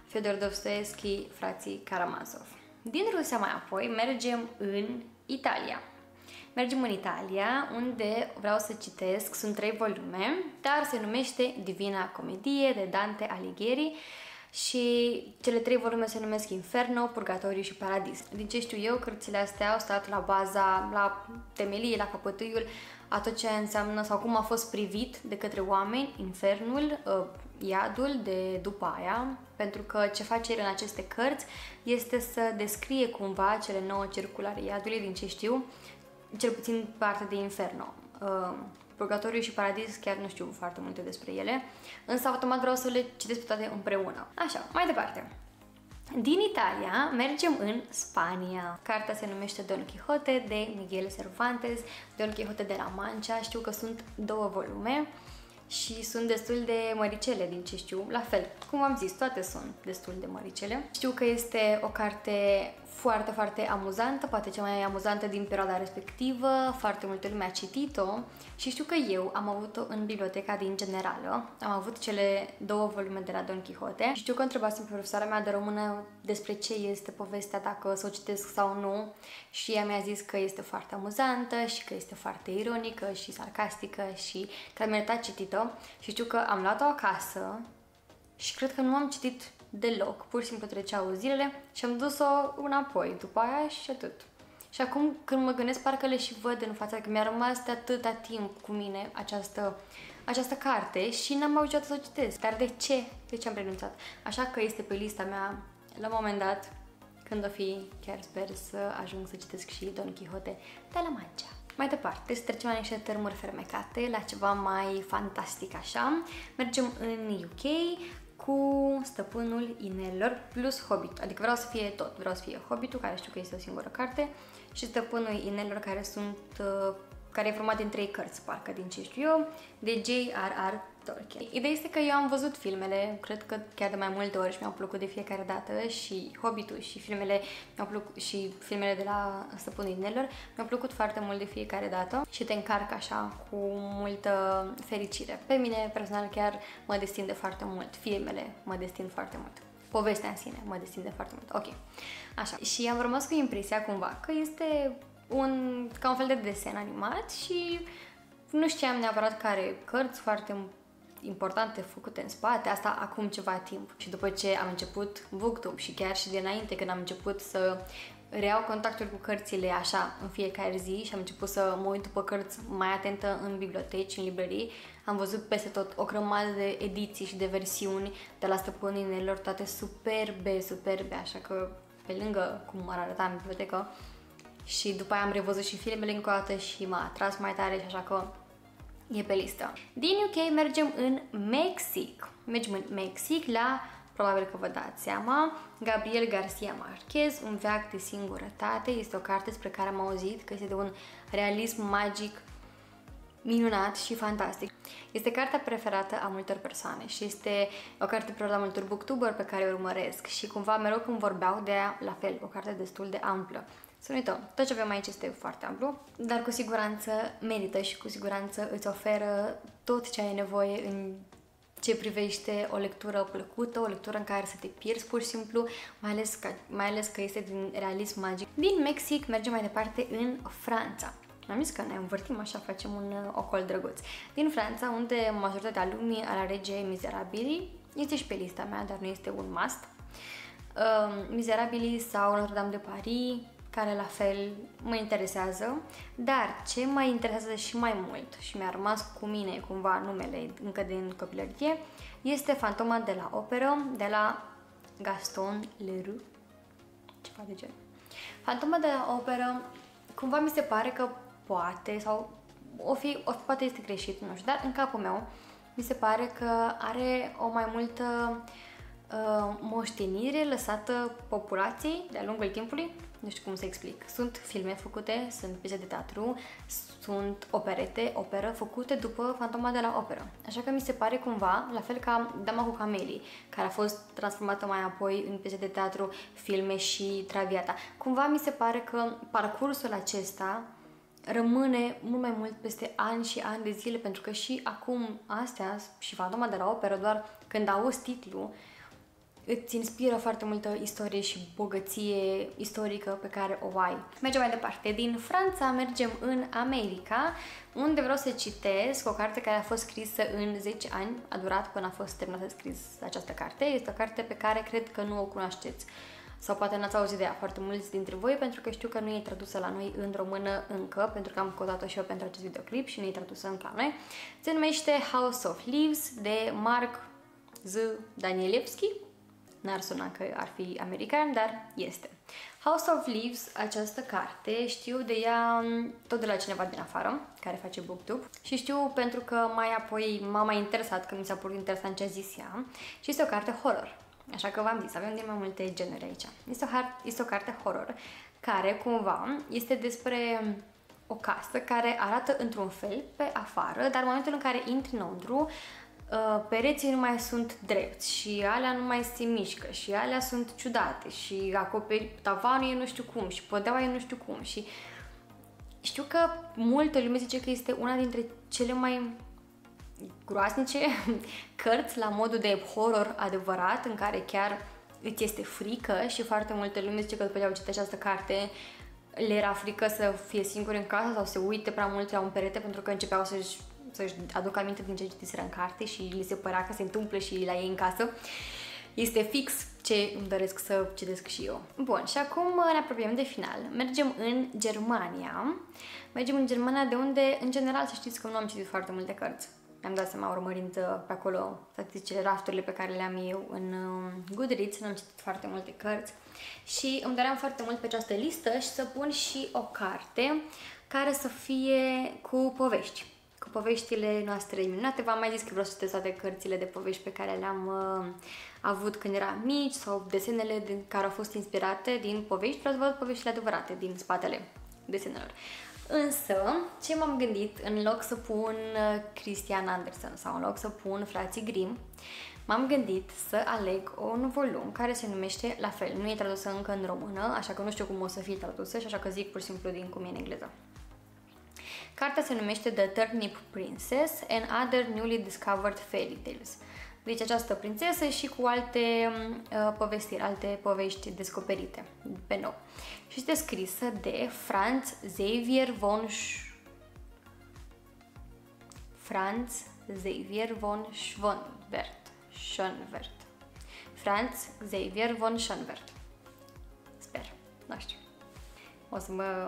Fyodor Dostoevski, frații Karamazov. Din Rusia mai apoi mergem în Italia. Mergem în Italia, unde vreau să citesc, sunt 3 volume, dar se numește Divina Comedie de Dante Alighieri și cele 3 volume se numesc Inferno, Purgatoriu și Paradis. Din ce știu eu, cărțile astea au stat la baza, la temelie, la căpătâiul a tot ce înseamnă sau cum a fost privit de către oameni Infernul, iadul de după aia, pentru că ce face el în aceste cărți este să descrie cumva cele 9 circulare iadului, din ce știu, cel puțin parte de Inferno. Purgatoriu și Paradis chiar nu știu foarte multe despre ele, însă automat vreau să le citesc pe toate împreună. Așa, mai departe. Din Italia mergem în Spania. Cartea se numește Don Quixote de Miguel Cervantes, Don Quixote de la Mancha. Știu că sunt 2 volume și sunt destul de măricele, din ce știu. La fel, cum am zis, toate sunt destul de măricele. Știu că este o carte foarte, foarte amuzantă, poate cea mai amuzantă din perioada respectivă, foarte multă lume a citit-o și știu că eu am avut-o în biblioteca din Generală, am avut cele 2 volume de la Don Quixote și știu că întrebasem pe profesoara mea de română despre ce este povestea, dacă să o citesc sau nu și ea mi-a zis că este foarte amuzantă și că este foarte ironică și sarcastică și că a meritat citită și știu că am luat-o acasă și cred că nu am citit deloc, pur și simplu treceau zilele și am dus-o înapoi după aia și atât. Și acum când mă gândesc parcă le și văd în fața, că mi-a rămas de atâta timp cu mine această carte și n-am mai auzit să o citesc. Dar de ce? De ce am renunțat? Așa că este pe lista mea la un moment dat, când o fi, chiar sper să ajung să citesc și Don Quixote de la Mancha. Mai departe, să trecem la niște termuri fermecate, la ceva mai fantastic așa. Mergem în UK cu Stăpânul Inelilor plus Hobbit, adică vreau să fie tot, vreau să fie Hobbitul, care știu că este o singură carte, și Stăpânul Inelilor, care e format din 3 cărți, parcă din ce știu eu, de J.R.R. Tolkien. Ideea este că eu am văzut filmele, cred că chiar de mai multe ori și mi-au plăcut de fiecare dată și Hobbitul și filmele de la Stăpânul Inelilor mi-au plăcut foarte mult de fiecare dată și te încarcă așa cu multă fericire. Pe mine personal chiar mă destinde foarte mult, filmele mă destind foarte mult. Povestea în sine mă destinde foarte mult. Ok. Așa. Și am rămas cu impresia cumva că este ca un fel de desen animat și nu știam neapărat că are cărți foarte importante făcute în spate, asta acum ceva timp. Și după ce am început BookTube și chiar și de înainte când am început să reau contactul cu cărțile așa în fiecare zi și am început să mă uit după cărți mai atentă în biblioteci, în librării, am văzut peste tot o grămadă de ediții și de versiuni de la Stăpânii Inelilor, toate superbe, așa că pe lângă cum ar arăta în bibliotecă. Și după aia am revăzut și filmele încă o dată și m-a atras mai tare și așa că e pe listă. Din UK mergem în Mexic. Mergem în Mexic la, probabil că vă dați seama, Gabriel García Márquez, Un veac de singurătate. Este o carte despre care am auzit că este de un realism magic minunat și fantastic. Este cartea preferată a multor persoane și este o carte preferată a multor booktuberi pe care o urmăresc și cumva mereu când vorbeau de ea, la fel, o carte destul de amplă. Să nu uităm, tot ce avem aici este foarte amplu, dar cu siguranță merită și cu siguranță îți oferă tot ce ai nevoie în ce privește o lectură plăcută, o lectură în care să te pierzi pur și simplu, mai ales că este din realism magic. Din Mexic mergem mai departe în Franța. Am zis că ne învârtim așa, facem un ocol drăguț. Din Franța, unde majoritatea lumii ar alege Miserabili, este și pe lista mea, dar nu este un must. Miserabili sau Notre-Dame de Paris, care la fel mă interesează, dar ce mă interesează și mai mult și mi-a rămas cu mine cumva numele încă din copilărie, este Fantoma de la Operă, de la Gaston Leroux, ceva de genul. Fantoma de la Operă, cumva mi se pare că poate, sau poate este greșit, nu știu, dar în capul meu mi se pare că are o mai multă moștenire lăsată populației de-a lungul timpului. Nu știu cum să explic. Sunt filme făcute, sunt piese de teatru, sunt operă făcute după Fantoma de la Operă. Așa că mi se pare cumva, la fel ca Dama cu camelii, care a fost transformată mai apoi în piese de teatru, filme și Traviata. Cumva mi se pare că parcursul acesta rămâne mult mai mult peste ani și ani de zile, pentru că și acum astea și Fantoma de la Operă, doar când auzi titlul, îți inspiră foarte multă istorie și bogăție istorică pe care o ai. Mergem mai departe. Din Franța mergem în America, unde vreau să citesc o carte care a fost scrisă în 10 ani. A durat până a fost terminată scris această carte. Este o carte pe care cred că nu o cunoașteți. Sau poate n-ați auzit de ea foarte mulți dintre voi, pentru că știu că nu e tradusă la noi în română încă, pentru că am căutat-o și eu pentru acest videoclip și nu e tradusă încă la noi. Se numește House of Leaves de Mark Z. Danielewski. N-ar suna că ar fi american, dar este. House of Leaves, această carte, știu de ea tot de la cineva din afară, care face booktube, și știu pentru că mai apoi m-a mai interesat, că mi s-a părut interesant ce a zis ea, și este o carte horror. Așa că v-am zis, avem din mai multe genuri aici. Este o carte horror care, cumva, este despre o casă care arată într-un fel pe afară, dar în momentul în care intri înăuntru, pereții nu mai sunt drepți și alea nu mai se mișcă și alea sunt ciudate și tavanul e nu știu cum și podeaua e nu știu cum și știu că multă lume zice că este una dintre cele mai groaznice cărți la modul de horror adevărat, în care chiar îți este frică și foarte multe lume zice că după ce au citit această carte le era frică să fie singuri în casă sau să uite prea mult la un perete pentru că începeau să-și aducă aminte din ce citiseră în carte și li se părea că se întâmplă și la ei în casă. Este fix ce îmi doresc să citesc și eu. Bun, și acum ne apropiem de final. Mergem în Germania. Mergem în Germania, de unde, în general, să știți că nu am citit foarte multe cărți. Mi-am dat seama urmărind pe acolo statisticile, rafturile pe care le am eu în Goodreads, nu am citit foarte multe cărți și îmi doream foarte mult pe această listă și să pun și o carte care să fie cu povești. Cu poveștile noastre minunate. V-am mai zis că vreau să citesc toate cărțile de povești pe care le-am avut când eram mici sau desenele care au fost inspirate din povești. Vreau să văd poveștile adevărate din spatele desenelor. Însă, ce m-am gândit, în loc să pun Christian Andersen sau în loc să pun Frații Grimm, m-am gândit să aleg un volum care se numește la fel. Nu e tradusă încă în română, așa că nu știu cum o să fie tradusă și așa că zic pur și simplu din cum e în engleză. Cartea se numește The Turnip Princess and Other Newly Discovered Fairy Tales. Deci această prințesă și cu alte povestiri, alte povești descoperite pe nou. Și este scrisă de Franz Xaver von Schönwerth. Franz Xaver von Schönwerth. Sper, nu știu. O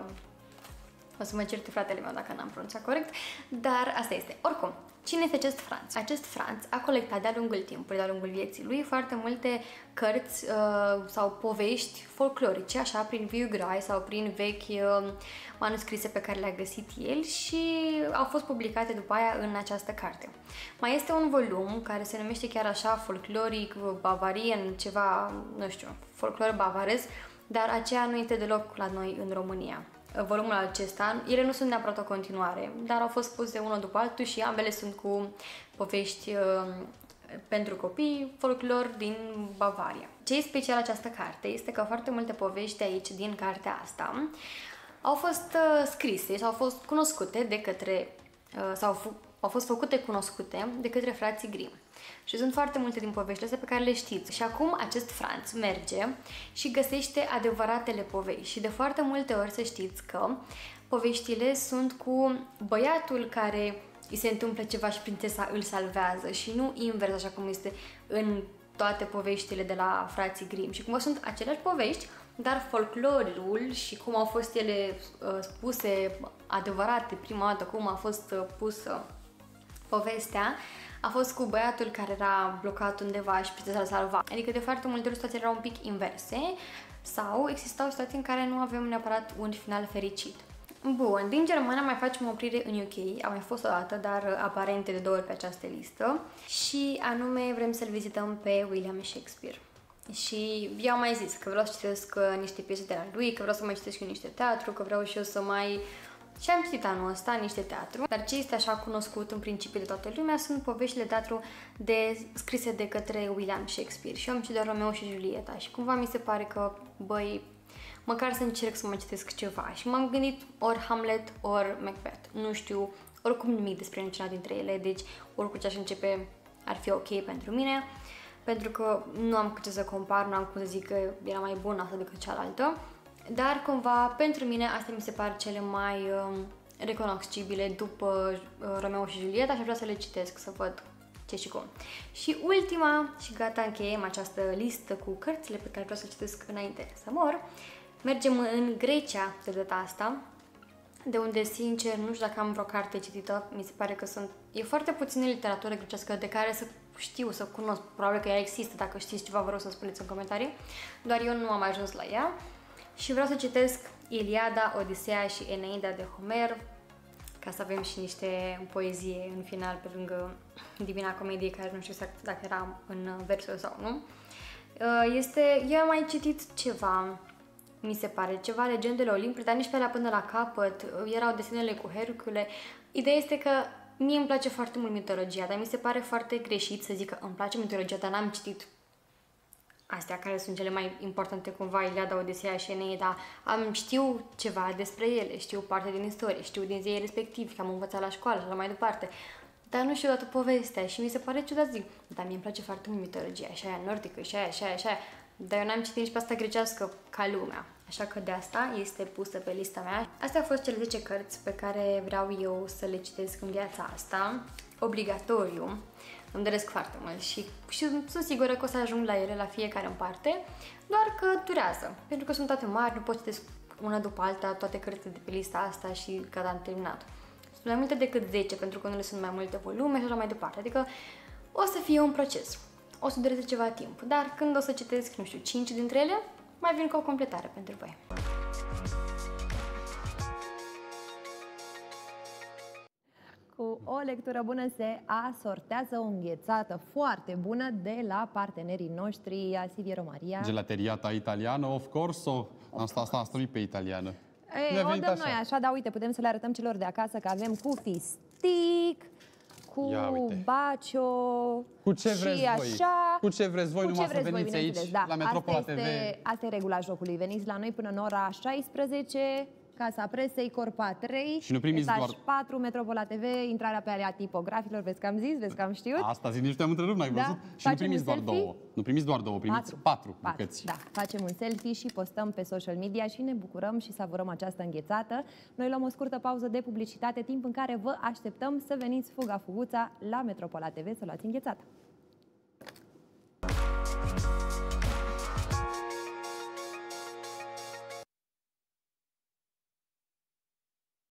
să mă certe fratele meu dacă n-am pronunțat corect, dar asta este. Oricum, cine este acest Franz? Acest Franz a colectat de-a lungul timpului, de-a lungul vieții lui, foarte multe cărți sau povești folclorice, așa, prin viu grai sau prin vechi manuscrise pe care le-a găsit el și au fost publicate după aia în această carte. Mai este un volum care se numește chiar așa, folcloric, bavarian, ceva, nu știu, folclor bavarez, dar aceea nu este deloc la noi în România. Volumul acesta, ele nu sunt neapărat o continuare, dar au fost puse unul după altul și ambele sunt cu povești pentru copii, folclor din Bavaria. Ce e special această carte este că foarte multe povești aici din cartea asta au fost scrise sau au fost cunoscute de către, au fost făcute cunoscute de către frații Grimm. Și sunt foarte multe din poveștile astea pe care le știți. Și acum acest Franz merge și găsește adevăratele povești. Și de foarte multe ori să știți că poveștile sunt cu băiatul care îi se întâmplă ceva și prințesa îl salvează și nu invers, așa cum este în toate poveștile de la frații Grimm. Și cum sunt aceleași povești, dar folclorul și cum au fost ele spuse adevărate prima dată, cum a fost pusă povestea, a fost cu băiatul care era blocat undeva și prințesa l-a salvat. Adică de foarte multe ori situațiile erau un pic inverse sau existau situații în care nu avem neapărat un final fericit. Bun, din Germania mai facem o oprire în UK, a mai fost o dată, dar aparente de 2 ori pe această listă și anume vrem să-l vizităm pe William Shakespeare. Și eu am mai zis că vreau să citesc niște piese de la lui, că vreau să mai citesc eu niște teatru, că vreau și eu să mai... Și am citit anul ăsta niște teatru, dar ce este așa cunoscut în principiu de toată lumea sunt poveștile de teatru scrise de către William Shakespeare. Și eu am citit Romeo și Julieta și cumva mi se pare că, băi, măcar să încerc să mai citesc ceva. Și m-am gândit ori Hamlet, ori Macbeth. Nu știu oricum nimic despre niciuna dintre ele, deci oricum ce aș începe ar fi ok pentru mine. pentru că nu am cu ce să compar, nu am cum să zic că era mai bună asta decât cealaltă, dar cumva pentru mine astea mi se par cele mai recunoscibile după Romeo și Julieta și aș vrea să le citesc, să văd ce și cum. Și ultima, și gata, încheiem această listă cu cărțile pe care vreau să le citesc înainte să mor. Mergem în Grecia de data asta, de unde, sincer, nu știu dacă am vreo carte citită, mi se pare că e foarte puțină literatură grecească de care să știu, să cunosc, probabil că ea există, dacă știți ceva vă rog să spuneți în comentarii, doar eu nu am ajuns la ea și vreau să citesc Iliada, Odiseea și Eneida de Homer, ca să avem și niște poezie în final pe lângă Divina Comedie, care nu știu exact dacă era în versuri sau nu. Eu am mai citit ceva, mi se pare, ceva Legendele Olimpului, dar nici pe alea până la capăt, erau desenele cu Hercule. Ideea este că mie îmi place foarte mult mitologia, dar mi se pare foarte greșit să zic că îmi place mitologia, dar n-am citit astea care sunt cele mai importante cumva, Iliada, Odiseea și Eneida. Știu ceva despre ele, știu parte din istorie, știu din zeii respectivi, că am învățat la școală și așa mai departe. Dar nu știu toată povestea și mi se pare ciudat, zic, dar mie îmi place foarte mult mitologia, și aia nordică, și aia. Dar eu n-am citit nici pe asta grecească ca lumea. Așa că de asta este pusă pe lista mea. Astea au fost cele 10 cărți pe care vreau eu să le citesc în viața asta. Obligatoriu. Îmi doresc foarte mult și sunt sigură că o să ajung la ele, la fiecare în parte, doar că durează. Pentru că sunt toate mari, nu pot citesc una după alta toate cărțile de pe lista asta și gata, am terminat. Sunt mai multe decât 10, pentru că unele sunt mai multe volume și așa mai departe. Adică o să fie un proces. O să dureze ceva timp, dar când o să citesc, nu știu, 5 dintre ele, mai vin cu o completare pentru voi. Cu o lectură bună se asortează o înghețată foarte bună de la partenerii noștri, Silviero Maria. Gelateriata italiană, of course, asta a struit pe italiană. Ei, o dăm noi așa, dar uite, putem să le arătăm celor de acasă că avem cu fistic, cu bacio, cu ce vreți așa, voi. Cu ce vreți voi, numai să veniți aici, da. la Metropola TV. Asta e regula jocului. Veniți la noi până în ora 16, Casa Presei, Corpa 3, și nu primiți etaj doar 4, Metropola TV, intrarea pe alea tipografilor, vezi că am zis, vezi că am știut. Asta zic, nici te-am întrerupt, n-ai văzut? Și facem nu primiți doar două. Nu primiți doar două, primiți patru bucăți. Da, facem un selfie și postăm pe social media și ne bucurăm și savurăm această înghețată. Noi luăm o scurtă pauză de publicitate, timp în care vă așteptăm să veniți fuga-fuguța la Metropola TV să luați înghețată.